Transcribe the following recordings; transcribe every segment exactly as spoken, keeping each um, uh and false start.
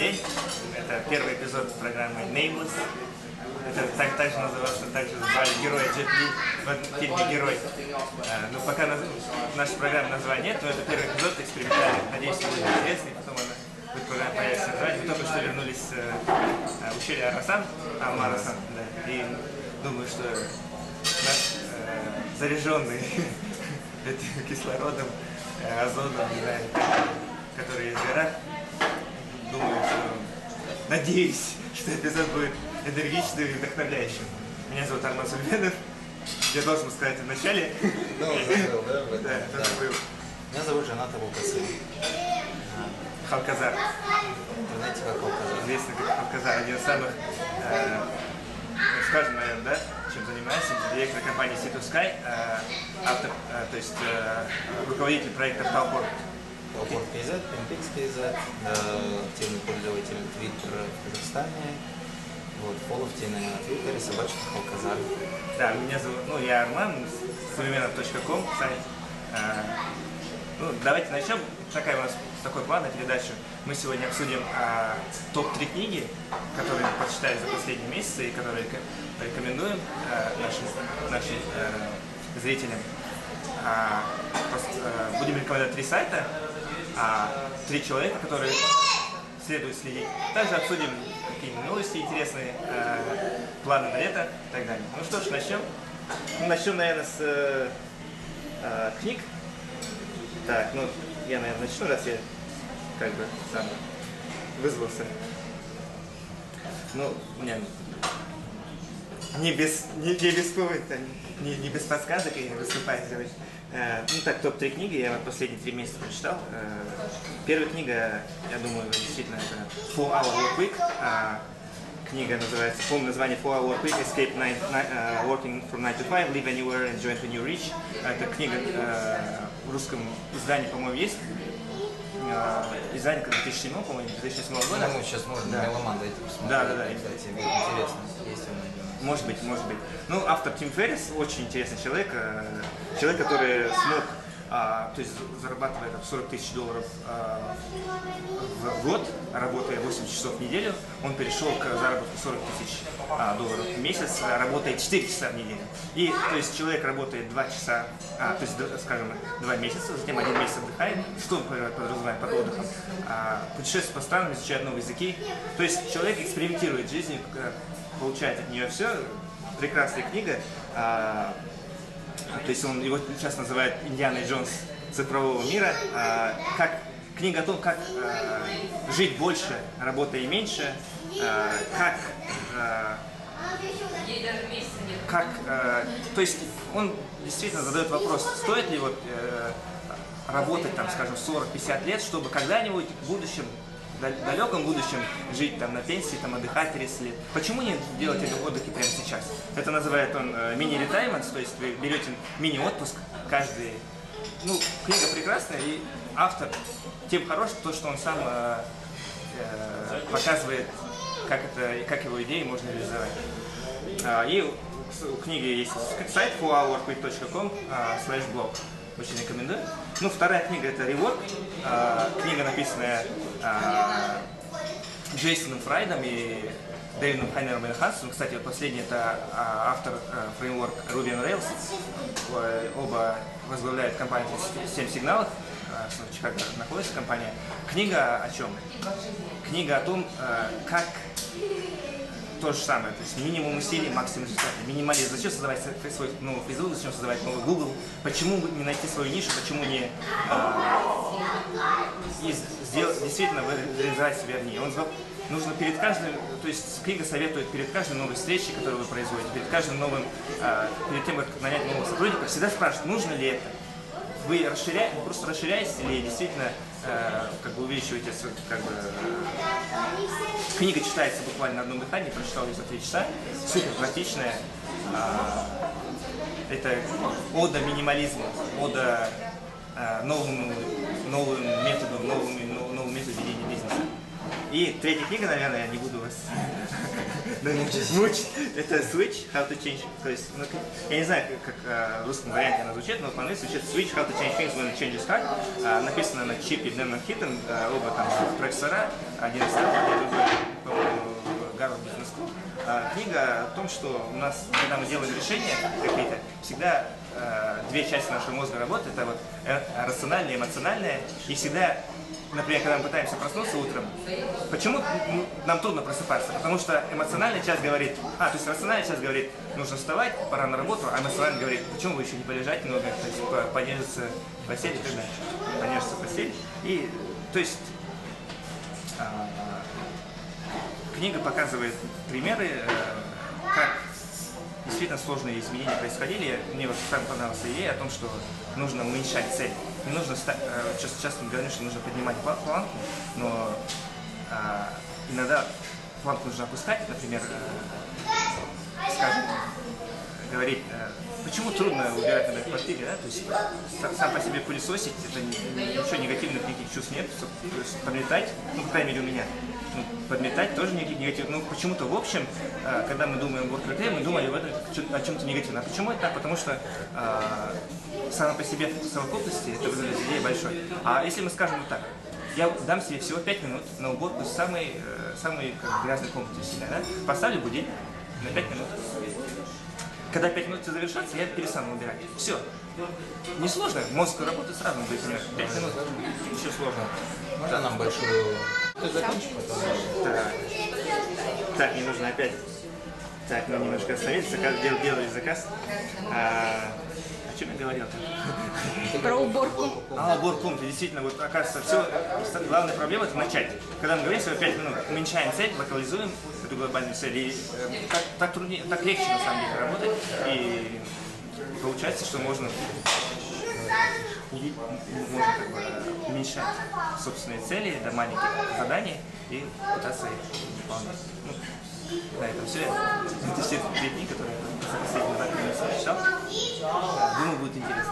день. Это первый эпизод программы Nameless. Это так, также назывался, также звали героя Джет Ли в фильме «Герой». А, ну, пока наз... наша программа названия нет, но это первый эпизод экспериментальный. Надеюсь, что будет интересный, потом она будет программа появится название. Мы только что вернулись э, в ущелье Арасан, Амарасан, да, и думаю, что наш э, заряженный кислородом, э, азотом, не знаю, который есть в горах, думаю, что надеюсь, что эпизод будет энергичным и вдохновляющим. Меня зовут Арман Сульменов. Я должен сказать в начале. Ну, забыл, да? В этом. Да, Да. забыл. Меня зовут Жанат Абулкасым. Халказар. Вы знаете, как Халказар? Известный как Халказар. Один из самых, э, ну, скажем, наверное, да, чем занимается, директор компании Sea to Sky, э, автор, э, то есть э, руководитель проекта Талпорт. Талпорт кей зет, Пинпикс кей зет, активный пользователь Твиттера в Казахстане. Вот, фоллов на Твиттере, собачка Халказар. Да, меня зовут, ну, я Арман, сульменов точка ком, сайт. А, ну, давайте начнем. Такая у нас такой план на передачу. Мы сегодня обсудим а, топ три книги, которые мы прочитали за последние месяцы и которые рекомендуем а, нашим, нашим а, зрителям. А, просто, а, будем рекомендовать три сайта, а, три человека, которые следует следить. Также обсудим какие-нибудь новости интересные, э, планы на лето и так далее. Ну что ж, начнем. Ну, начнем, наверное, с э, э, книг. Так, ну, я, наверное, начну, раз я как бы сам вызвался. Ну, у меня не без, не, не без повода, не, не без подсказок и не выступать. Uh, ну так, топ три книги я вот последние три месяца прочитал. Uh, первая книга, я думаю, действительно это four hour work week. Uh, книга называется, помню название four hour work week, Escape nine, uh, Working from nine to five, Live Anywhere and Join the New Rich. Это книга uh, в русском издании, по-моему, есть. Uh, издание две тысячи седьмого, по-моему, две тысячи седьмого года. Ну, сейчас можно да. Меломан дойти посмотреть. Да, да, да. Кстати, интересно, есть он. Может быть, может быть. Ну, автор Тим Феррис очень интересный человек. Человек, который смог, а, то есть зарабатывая сорок тысяч долларов а, в год, работая восемьдесят часов в неделю, он перешел к заработку сорок тысяч а, долларов в месяц, работая четыре часа в неделю. И, то есть, человек работает два часа, а, то есть, скажем, два месяца, затем один месяц отдыхает. Что он подразумевает под отдыхом? А, путешествует по странам, изучает новые языки. То есть, человек экспериментирует жизнью, получает от нее все. Прекрасная книга. А, то есть он его сейчас называют Индиана Джонс цифрового мира. А, как, книга о том, как а, жить больше, работая меньше. А, как, а, как а, то есть он действительно задает вопрос, стоит ли вот а, работать, там, скажем, сорок-пятьдесят лет, чтобы когда-нибудь в будущем, в далеком будущем жить там на пенсии, там отдыхать тридцать лет. Почему не делать это отдыхи прямо сейчас? Это называет он э, мини-ретаймент, то есть вы берете мини-отпуск каждый. Ну, книга прекрасная, и автор тем хорош, то, что он сам э, э, показывает, как, это, как его идеи можно реализовать. А, и у, у книги есть сайт four hour work week точка com слэш блог. Очень рекомендую. Ну, вторая книга это Rework. А, книга, написанная а, Джейсоном Фрайдом и Дэвидом Хайнером Энхансом. Кстати, вот последний это а, автор а, фреймворк Ruby on Rails. Оба возглавляют компанию семь сигналов. А, в Чикаго находится компания. Книга о чем? Книга о том, а, как то же самое, то есть минимум усилий, максимум результата. Минимализм. Зачем создавать свой новый Facebook, зачем создавать новый Google? Почему не найти свою нишу, почему не а, и сделать, действительно реализовать себя в ней? Он, нужно перед каждым, то есть книга советует перед каждой новой встречей, которую вы производите, перед каждым новым, а, перед тем, как нанять нового сотрудника, всегда спрашивают, нужно ли это? Вы расширяете, просто расширяетесь или действительно э, как бы увеличиваете, как бы, э, книга читается буквально на одном дыхании, прочитал ее за три часа, супер практичная, э, это ода минимализму, ода э, новому, новым методам, новому, новому методу ведения бизнеса. И третья книга, наверное, я не буду вас Да, мучить. Это switch, how to change. То есть, ну, я не знаю, как, как э, в русском варианте она звучит, но по-английски звучит switch, how to change things when it changes hard. Э, написано на чипе Дэмон Хиттон, э, оба там профессора, один из Стэнфорда, другой, по-моему, Гарвард Бизнес Скул. Э, книга о том, что у нас, когда мы делаем решения какие-то, всегда э, две части нашего мозга работают, это вот э, рациональная, эмоциональная, и всегда. Например, когда мы пытаемся проснуться утром, почему нам трудно просыпаться? Потому что эмоциональная часть говорит, а, то есть рациональная часть говорит, нужно вставать, пора на работу, а эмоциональная говорит, почему вы еще не полежать немного, то есть понежиться в постели, когда понежиться в постели. И, то есть, а, книга показывает примеры, как действительно сложные изменения происходили. Мне вот сам понравилась идея о том, что нужно уменьшать цель. Не нужно, часто, часто мы говорим, что нужно поднимать планку, но а, иногда планку нужно опускать, например, а, скажем, говорить, а, почему трудно убирать на квартире, да? То есть сам по себе пылесосить, это ничего негативных никаких чувств нет, то есть подметать, ну, по крайней мере, у меня. Ну, подметать тоже никаких негативных. Ну, почему-то, в общем, э, когда мы думаем о work-life, мы думали об этом, о чем-то негативном. А почему это так? Потому что э, само по себе в совокупности это выглядит идея большой. А если мы скажем вот так, я дам себе всего пять минут на уборку самой, э, самой как, грязной комнаты себя, да? Поставлю будильник на пять минут. Когда пять минут завершатся, я перестану убирать. Все. Несложно. Мозг работает сразу, будет примерно пять минут. Еще сложно. Можно нам большую... Ты закончишь потом? Так. Так, мне нужно опять... Так, мы немножко остановились, заказ, дел, делали заказ. А, о чем я говорил-то? Про уборку. А, уборку комнаты. Действительно, вот оказывается, все, главная проблема это начать. Когда мы говорим всего пять минут, уменьшаем цель, локализуем эту глобальную цель, и э, так, так, труднее, так легче на самом деле работать. И получается, что можно, можно как бы уменьшать собственные цели до маленьких заданий и пытаться их выполнять. Ну, на этом все. Это все две книги, которые я за последние два месяца читал. Да, думаю, будет интересно.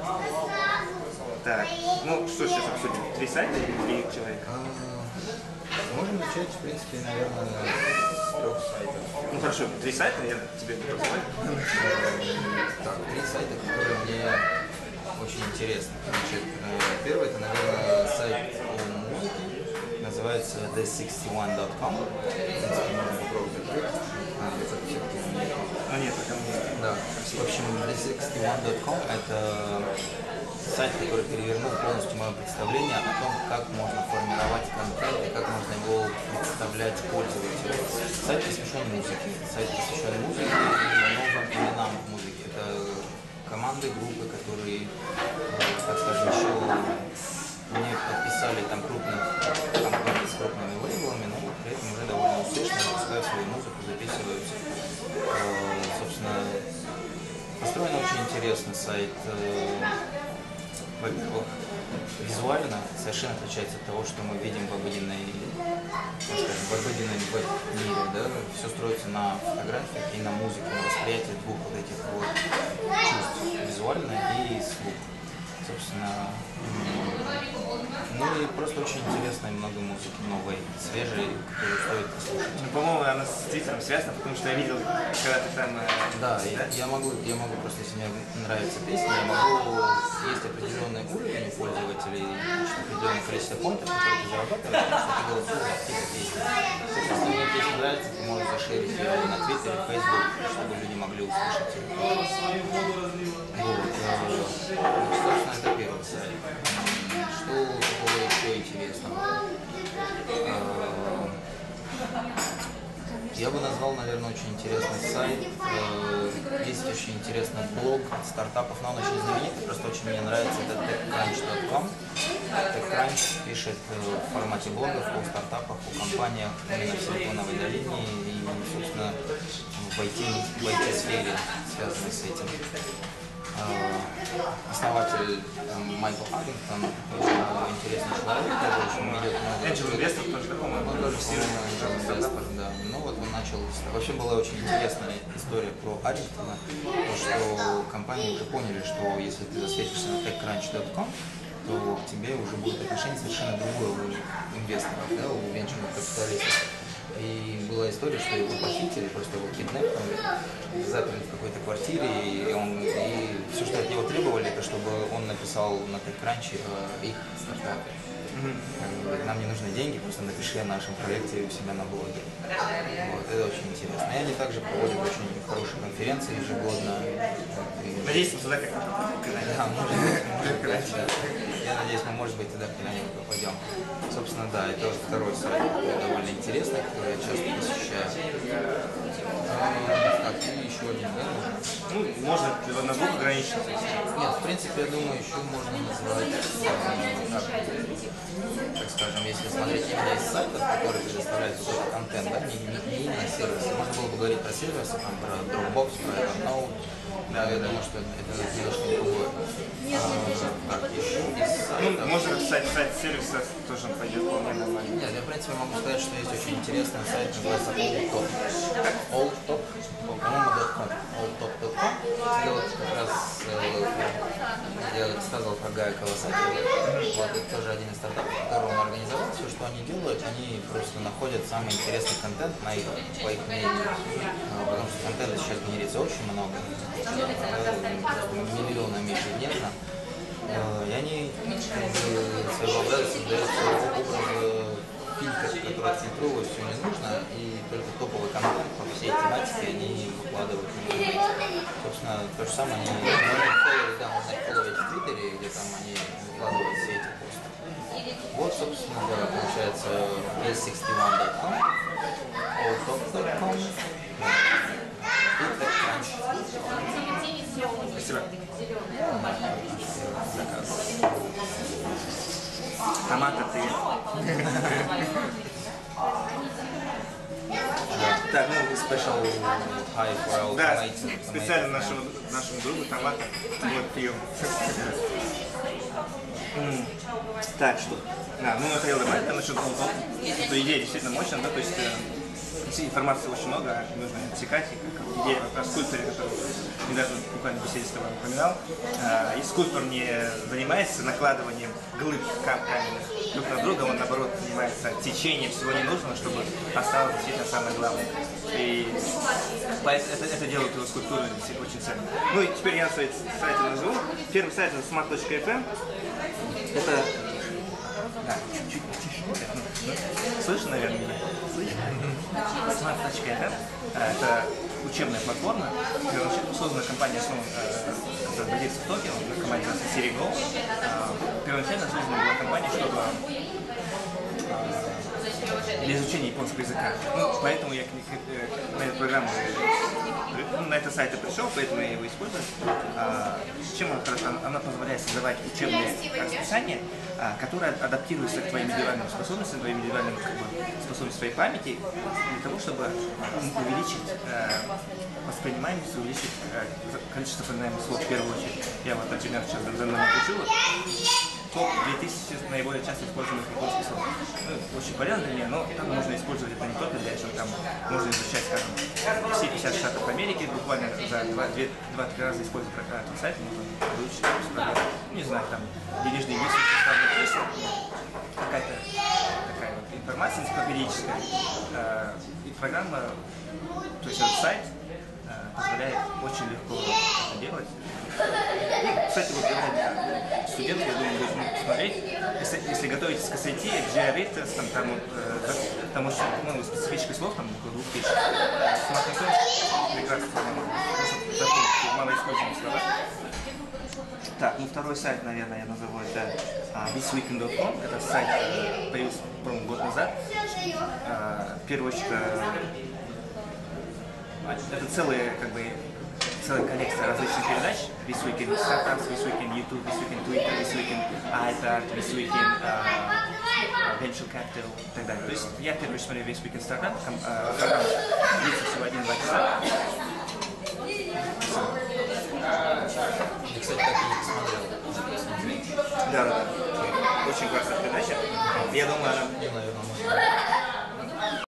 Так, ну что сейчас обсудим? Три сайта или три человека? Можем начать, в принципе, наверное, с трех сайтов. Ну хорошо, три сайта, я тебе позволю. Так, три сайта, которые мне очень интересны. Значит, первый это, наверное, сайт о музыке, называется ди сиксти ван точка ком. Можно попробовать открыть. А, А нет, пока не. Да. В общем, ди сиксти ван точка ком это сайт, который перевернул полностью мое представление о том, как можно формировать контент и как можно его представлять пользователю. Сайт посвящен музыке. Сайт посвящен музыке и новым именам в музыке. Это команды, группы, которые, так скажем, еще не подписали там крупных компаний с крупными лейблами, но при этом уже довольно успешно выпускают свою музыку, записываются. Собственно, построен очень интересный сайт. Во-первых, визуально совершенно отличается от того, что мы видим в обыденной, так скажем, в обыденном мире, да? Все строится на фотографиях и на музыке, на восприятии двух вот этих вот чувств, визуально и слух. Собственно, ну и просто очень интересно и много музыки новой, свежей, которую стоит послушать. Ну, по-моему, она с Твиттером связана, потому что я видел, когда ты там... Да, да? Я, я, могу, я могу просто, если мне нравится песня, я могу, есть определенный уровень у пользователей, значит, определенное количество поинтов, которые ты зарабатываешь, что ты голосуешь за какие-то песни. Собственно, если мне песня нравится, ты можешь зашерить ее на Твиттере, в Facebook, чтобы люди могли услышать ее. Вот. Собственно, это первый сайт. Что такого еще интересного? Я бы назвал, наверное, очень интересный сайт. Есть очень интересный блог стартапов, но он очень знаменитый, просто очень мне нравится, это тех кранч точка ком. TechCrunch пишет в формате блогов о стартапах, о компаниях именно в Силиконовой долине и, собственно, в ай ти-сфере, связанной с этим. Основатель там, Майкл Хаггинтон, очень интересный человек, тоже очень ведет много... Angel Investor тоже такой, он тоже сильный Angel Investor, да. Ну вот он начал... Вообще была очень интересная история про Аррингтона, то что компании уже поняли, что если ты засветишься на тех кранч точка ком, то к тебе уже будет отношение совершенно другое у инвесторов, да, у венчурных капиталистов. И была история, что его похитили, просто его киднепнули, заперли в какой-то квартире, и, он, и все, что от него требовали, это чтобы он написал на TechCrunch их стартапы. Mm-hmm. Нам не нужны деньги, просто напиши о нашем проекте у себя на блоге. Вот, это очень интересно. И они также проводят очень хорошие конференции ежегодно. Надеюсь, мы туда как-то попадем. Да, может быть, может быть, да. Я надеюсь, мы, может быть, туда когда-нибудь попадем. Собственно, да, это второй сайт, довольно интересный, который я часто посещаю. Так, и еще один, да, нужно? Ну, можно на двух ограничиться. Нет, в принципе, я думаю, еще можно назвать, как, так скажем, если смотреть именно из сайтов, которые предоставляют какой-то контент, да, не, не, не именно сервисы. Можно было бы говорить про сервисы, там, про Dropbox, про Evernote. Да, я думаю, что это немножко другое. А, так, еще из сайтов... Ну, можно сайт, сайт сервиса тоже пойдет вполне нормально. Нет, я, в принципе, могу сказать, что есть очень интересный сайт, называется oldtop. oldtop, по-моему, .com. oldtop точка ком. Это вот как раз, я рассказывал про Гая Кавасаки. Вот, это тоже один из стартапов, который он организовал. Все, что они делают, они просто находят самый интересный контент на их, по их мнению. Потому что контента сейчас генерится очень много. Миллионами ежедневно. И они своего образа создают своего образа фильтр, который отфильтровывает все ненужное, и только топовый контент по всей тематике они выкладывают. Собственно, то же самое они можно фолловить, да, можно их фолловить в Твиттере, где там они выкладывают все эти посты. Вот, собственно, да, получается эс шестьдесят один точка ком, oldtop точка ком и TechCrunch. Спасибо. Заказ. Томаты ты. Так, ну, special high for our Да, tomato. специально нашему, нашему другу томаты. Вот пьем. Так, что? Да, ну, хотел добавить, там насчет Oldtop, что идея действительно мощная, да, то есть э, информации очень много, нужно отсекать, и как идея о скульпторе, который недавно буквально в беседе с тобой упоминал, э, и скульптор не занимается накладыванием глыб каменных друг на друга, он наоборот занимается течением всего ненужного, чтобы осталось действительно самое главное. И это, это делает его скульптуру очень ценно. Ну и теперь я свои сайты назову. Первый сайт это smart точка эф эм. Это... Да, чуть-чуть потише. Слышно, наверное, меня? Слышно? smart точка эф эм. Это учебная платформа, создана компания, которая базируется в Токио, компания называется Serigo. Первоначально создана была компания, чтобы для изучения японского языка. Ну, поэтому я на эту программу, на этот сайт я пришел, поэтому я его использую. А, чем она хороша? Она позволяет создавать учебные расписания, а, которые адаптируются к твоим индивидуальным способностям, твоим индивидуальным как бы, способностям твоей памяти, для того, чтобы увеличить а, воспринимаемость, увеличить а, количество запоминаемых слов в первую очередь. Я вот, например, сейчас за мной напишу. топ две тысячи наиболее часто используемых японских слов. Ну, очень полезно для меня, но там можно использовать это не только для этого, там можно изучать, скажем, все пятьдесят штатов Америки, буквально за два-три раза использовать этот сайт, можно выучить, не знаю, там, денежные весы, составные числа, какая-то такая вот информация энциклопедическая. И программа, то есть этот сайт позволяет очень легко это делать. Кстати, вот говоря, студенты, я думаю, будут посмотреть, если, если готовитесь к эс эй ти, к джи ар и тестам, там, э, там очень ну, специфических слов, там около двух тысяч. Смотрите, прекрасно, просто мало используемых слова. Так, ну второй сайт, наверное, я назову это this weekend точка com. Это сайт появился, по-моему, год назад. В первую очередь, это целые, как бы, целая коллекция различных передач. This Week in Startups, This Week in YouTube, This Week in Twitter, This Week in iPad, This Week in uh, Venture Capital и так далее. То есть я в первую очередь смотрю This Week in Startup, программа длится всего один-два часа.